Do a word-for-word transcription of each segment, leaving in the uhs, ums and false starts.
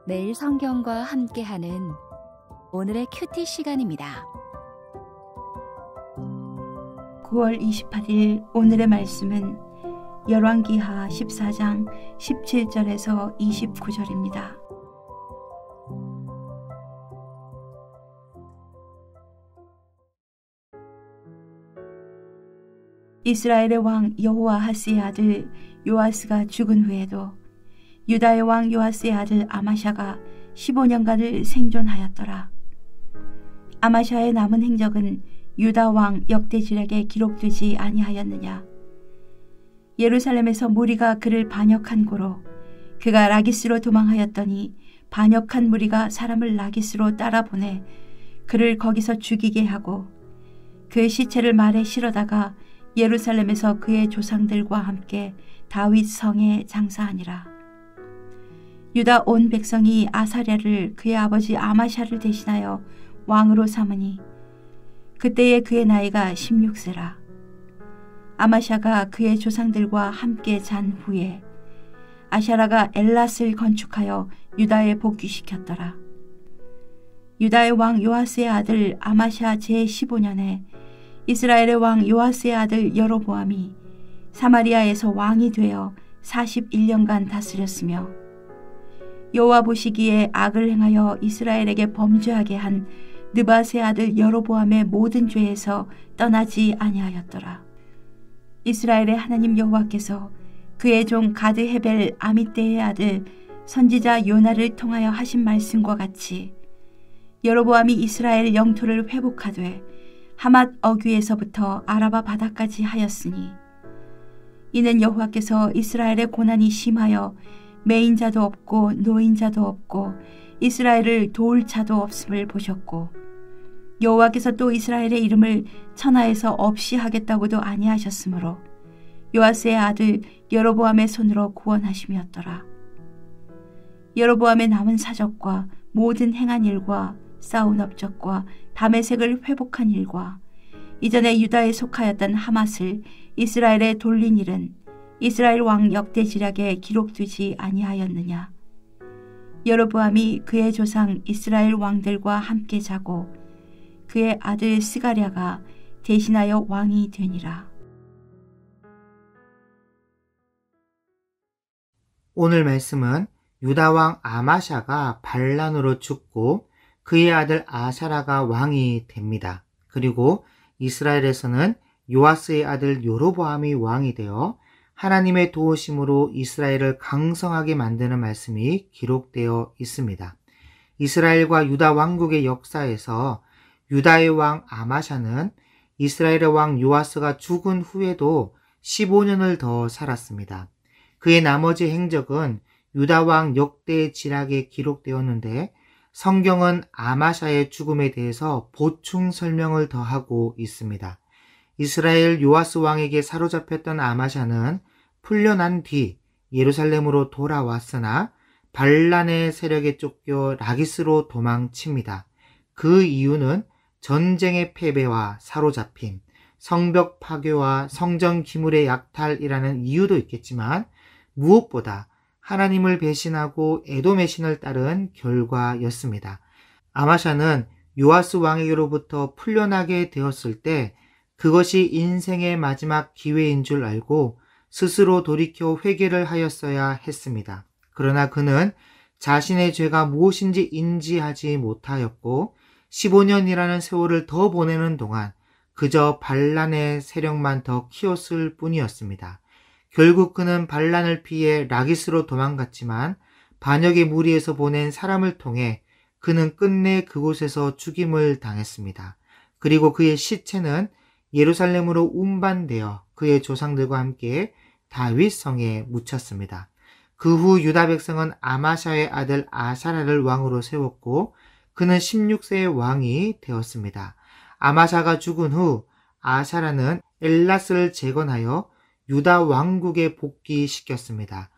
매일 성경과 함께하는 오늘의 큐티 시간입니다. 구월 이십팔일 오늘의 말씀은 열왕기하 십사 장 십칠 절에서 이십구 절입니다. 이스라엘의 왕 여호아하스의 아들 요아스가 죽은 후에도 유다의 왕 요아스의 아들 아마샤가 십오 년간을 생존하였더라. 아마샤의 남은 행적은 유다 왕 역대지략에 기록되지 아니하였느냐. 예루살렘에서 무리가 그를 반역한 고로 그가 라기스로 도망하였더니 반역한 무리가 사람을 라기스로 따라보내 그를 거기서 죽이게 하고 그 시체를 말에 실어다가 예루살렘에서 그의 조상들과 함께 다윗 성에 장사하니라. 유다 온 백성이 아사랴를 그의 아버지 아마샤를 대신하여 왕으로 삼으니 그때에 그의 나이가 십육 세라. 아마샤가 그의 조상들과 함께 잔 후에 아샤라가 엘랏을 건축하여 유다에 복귀시켰더라. 유다의 왕 요아스의 아들 아마샤 제십오 년에 이스라엘의 왕 요아스의 아들 여로보암이 사마리아에서 왕이 되어 사십일 년간 다스렸으며 여호와 보시기에 악을 행하여 이스라엘에게 범죄하게 한 느밧의 아들 여로보암의 모든 죄에서 떠나지 아니하였더라. 이스라엘의 하나님 여호와께서 그의 종 가드 헤벨 아미떼의 아들 선지자 요나를 통하여 하신 말씀과 같이 여로보암이 이스라엘 영토를 회복하되 하맛 어귀에서부터 아라바 바다까지 하였으니 이는 여호와께서 이스라엘의 고난이 심하여 매인자도 없고 노인자도 없고 이스라엘을 도울 자도 없음을 보셨고 여호와께서 또 이스라엘의 이름을 천하에서 없이 하겠다고도 아니하셨으므로 요아스의 아들 여로보암의 손으로 구원하심이었더라. 여로보암의 남은 사적과 모든 행한 일과 싸운 업적과 다메섹을 회복한 일과 이전에 유다에 속하였던 하맛을 이스라엘에 돌린 일은 이스라엘 왕 역대지략에 기록되지 아니하였느냐. 여로보암이 그의 조상 이스라엘 왕들과 함께 자고 그의 아들 스가랴가 대신하여 왕이 되니라. 오늘 말씀은 유다 왕 아마샤가 반란으로 죽고 그의 아들 아샤라가 왕이 됩니다. 그리고 이스라엘에서는 요아스의 아들 여로보암이 왕이 되어 하나님의 도우심으로 이스라엘을 강성하게 만드는 말씀이 기록되어 있습니다. 이스라엘과 유다 왕국의 역사에서 유다의 왕 아마샤는 이스라엘의 왕 요아스가 죽은 후에도 십오 년을 더 살았습니다. 그의 나머지 행적은 유다 왕 역대 지략에 기록되었는데 성경은 아마샤의 죽음에 대해서 보충 설명을 더하고 있습니다. 이스라엘 요아스 왕에게 사로잡혔던 아마샤는 풀려난 뒤 예루살렘으로 돌아왔으나 반란의 세력에 쫓겨 라기스로 도망칩니다. 그 이유는 전쟁의 패배와 사로잡힘, 성벽 파괴와 성전 기물의 약탈이라는 이유도 있겠지만 무엇보다 하나님을 배신하고 에돔의 신을 따른 결과였습니다. 아마샤는 요아스 왕에게로부터 풀려나게 되었을 때 그것이 인생의 마지막 기회인 줄 알고 스스로 돌이켜 회개를 하였어야 했습니다. 그러나 그는 자신의 죄가 무엇인지 인지하지 못하였고 십오 년이라는 세월을 더 보내는 동안 그저 반란의 세력만 더 키웠을 뿐이었습니다. 결국 그는 반란을 피해 라기스로 도망갔지만 반역의 무리에서 보낸 사람을 통해 그는 끝내 그곳에서 죽임을 당했습니다. 그리고 그의 시체는 예루살렘으로 운반되어 그의 조상들과 함께 다윗 성에 묻혔습니다. 그 후 유다 백성은 아마샤의 아들 아사라를 왕으로 세웠고 그는 십육 세의 왕이 되었습니다. 아마샤가 죽은 후 아사라는 엘랏을 재건하여 유다 왕국에 복귀시켰습니다.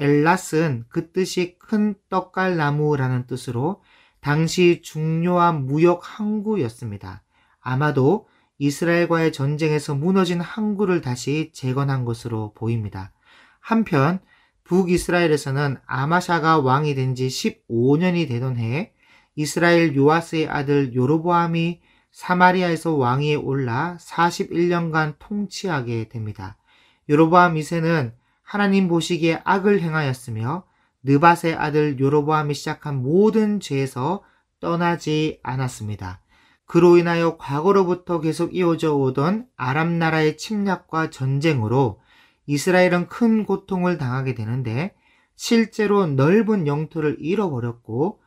엘랏은 그 뜻이 큰 떡갈나무라는 뜻으로 당시 중요한 무역 항구였습니다. 아마도 이스라엘과의 전쟁에서 무너진 항구를 다시 재건한 것으로 보입니다. 한편 북이스라엘에서는 아마샤가 왕이 된 지 십오 년이 되던 해 이스라엘 요아스의 아들 요로보암이 사마리아에서 왕위에 올라 사십일 년간 통치하게 됩니다. 요로보암 이 세는 하나님 보시기에 악을 행하였으며 느밧의 아들 요로보암이 시작한 모든 죄에서 떠나지 않았습니다. 그로 인하여 과거로부터 계속 이어져 오던 아람 나라의 침략과 전쟁으로 이스라엘은 큰 고통을 당하게 되는데 실제로 넓은 영토를 잃어버렸고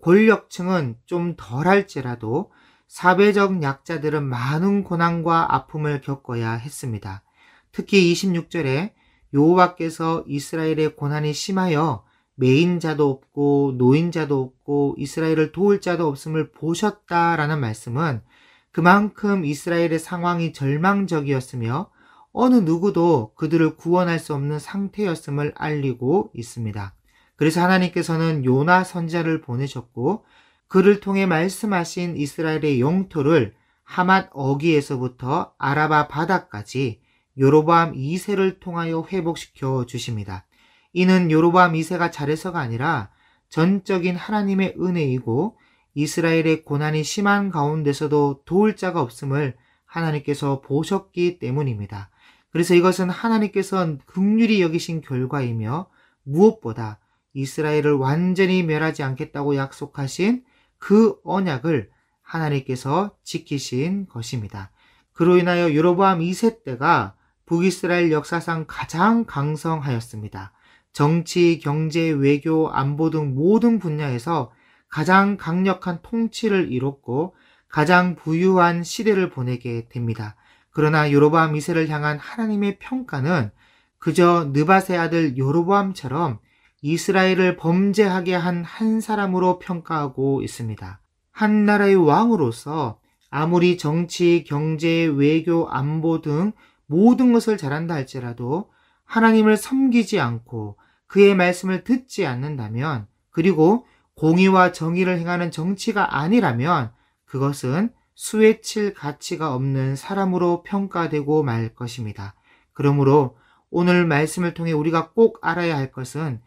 권력층은 좀 덜할지라도 사회적 약자들은 많은 고난과 아픔을 겪어야 했습니다. 특히 이십육 절에 여호와께서 이스라엘의 고난이 심하여 매인자도 없고 노인자도 없고 이스라엘을 도울 자도 없음을 보셨다라는 말씀은 그만큼 이스라엘의 상황이 절망적이었으며 어느 누구도 그들을 구원할 수 없는 상태였음을 알리고 있습니다. 그래서 하나님께서는 요나 선지자를 보내셨고 그를 통해 말씀하신 이스라엘의 영토를 하맛 어기에서부터 아라바 바다까지 요로보암 이 세를 통하여 회복시켜 주십니다. 이는 요로보암 이 세가 잘해서가 아니라 전적인 하나님의 은혜이고 이스라엘의 고난이 심한 가운데서도 도울 자가 없음을 하나님께서 보셨기 때문입니다. 그래서 이것은 하나님께서 긍휼히 여기신 결과이며 무엇보다 이스라엘을 완전히 멸하지 않겠다고 약속하신 그 언약을 하나님께서 지키신 것입니다. 그로 인하여 요로보암 이 세 때가 북이스라엘 역사상 가장 강성하였습니다. 정치, 경제, 외교, 안보 등 모든 분야에서 가장 강력한 통치를 이뤘고 가장 부유한 시대를 보내게 됩니다. 그러나 요로보암 이 세를 향한 하나님의 평가는 그저 느밧의 아들 요로보암처럼 이스라엘을 범죄하게 한 한 사람으로 평가하고 있습니다. 한 나라의 왕으로서 아무리 정치, 경제, 외교, 안보 등 모든 것을 잘한다 할지라도 하나님을 섬기지 않고 그의 말씀을 듣지 않는다면, 그리고 공의와 정의를 행하는 정치가 아니라면 그것은 수에 칠 가치가 없는 사람으로 평가되고 말 것입니다. 그러므로 오늘 말씀을 통해 우리가 꼭 알아야 할 것은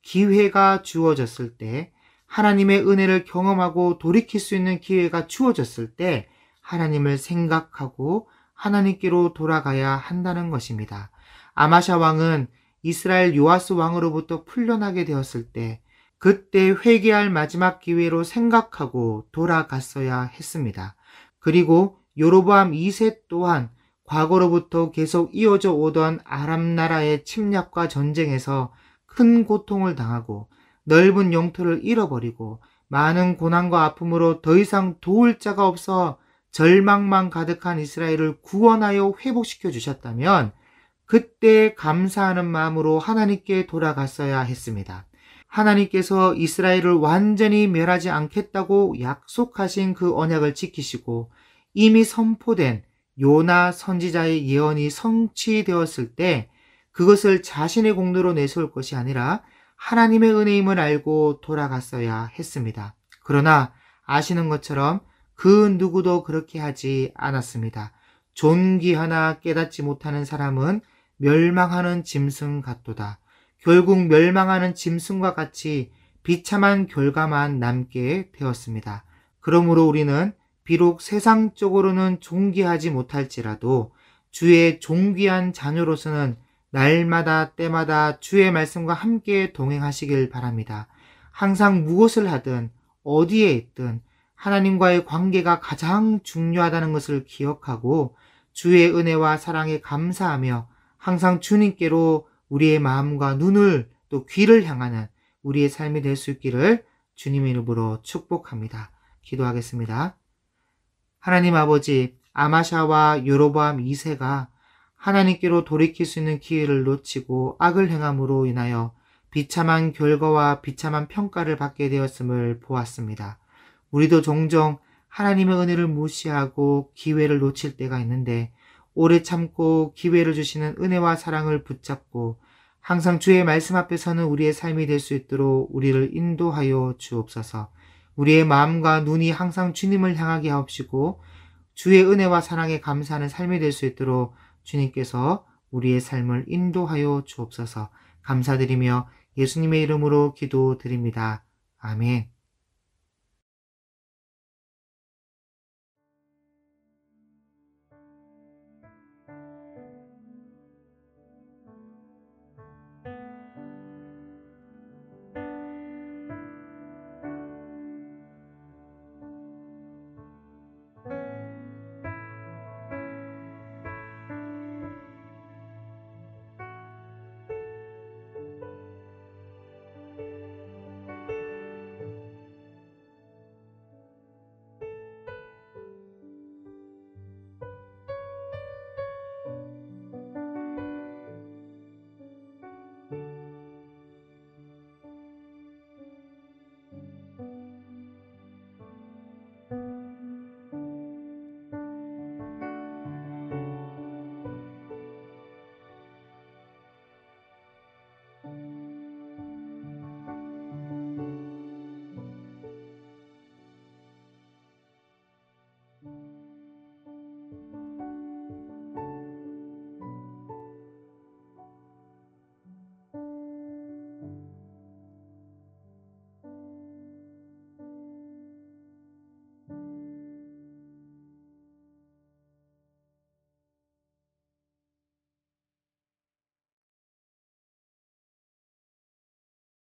기회가 주어졌을 때, 하나님의 은혜를 경험하고 돌이킬 수 있는 기회가 주어졌을 때 하나님을 생각하고 하나님께로 돌아가야 한다는 것입니다. 아마샤 왕은 이스라엘 요아스 왕으로부터 풀려나게 되었을 때 그때 회개할 마지막 기회로 생각하고 돌아갔어야 했습니다. 그리고 요로보암 이 세 또한 과거로부터 계속 이어져 오던 아람 나라의 침략과 전쟁에서 큰 고통을 당하고 넓은 영토를 잃어버리고 많은 고난과 아픔으로 더 이상 도울 자가 없어 절망만 가득한 이스라엘을 구원하여 회복시켜 주셨다면 그때 감사하는 마음으로 하나님께 돌아갔어야 했습니다. 하나님께서 이스라엘을 완전히 멸하지 않겠다고 약속하신 그 언약을 지키시고 이미 선포된 요나 선지자의 예언이 성취되었을 때 그것을 자신의 공로로 내세울 것이 아니라 하나님의 은혜임을 알고 돌아갔어야 했습니다. 그러나 아시는 것처럼 그 누구도 그렇게 하지 않았습니다. 존귀하나 깨닫지 못하는 사람은 멸망하는 짐승 같도다. 결국 멸망하는 짐승과 같이 비참한 결과만 남게 되었습니다. 그러므로 우리는 비록 세상적으로는 존귀하지 못할지라도 주의 존귀한 자녀로서는 날마다 때마다 주의 말씀과 함께 동행하시길 바랍니다. 항상 무엇을 하든 어디에 있든 하나님과의 관계가 가장 중요하다는 것을 기억하고 주의 은혜와 사랑에 감사하며 항상 주님께로 우리의 마음과 눈을 또 귀를 향하는 우리의 삶이 될 수 있기를 주님의 이름으로 축복합니다. 기도하겠습니다. 하나님 아버지, 아마샤와 요로보암 이 세가 하나님께로 돌이킬 수 있는 기회를 놓치고 악을 행함으로 인하여 비참한 결과와 비참한 평가를 받게 되었음을 보았습니다. 우리도 종종 하나님의 은혜를 무시하고 기회를 놓칠 때가 있는데 오래 참고 기회를 주시는 은혜와 사랑을 붙잡고 항상 주의 말씀 앞에 서는 우리의 삶이 될 수 있도록 우리를 인도하여 주옵소서. 우리의 마음과 눈이 항상 주님을 향하게 하옵시고 주의 은혜와 사랑에 감사하는 삶이 될 수 있도록 주님께서 우리의 삶을 인도하여 주옵소서. 감사드리며 예수님의 이름으로 기도드립니다. 아멘.